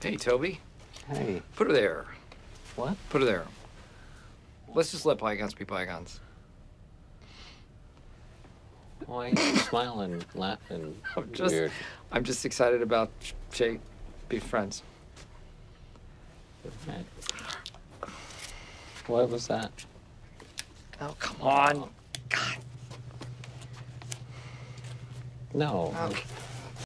Hey, Toby. Hey. Put her there. What? Put her there. Let's just let bygones be bygones. Why are you smiling, laughing? Weird. I'm just excited about Shay being friends. Okay. What was that? Oh, come on. God. No. Oh.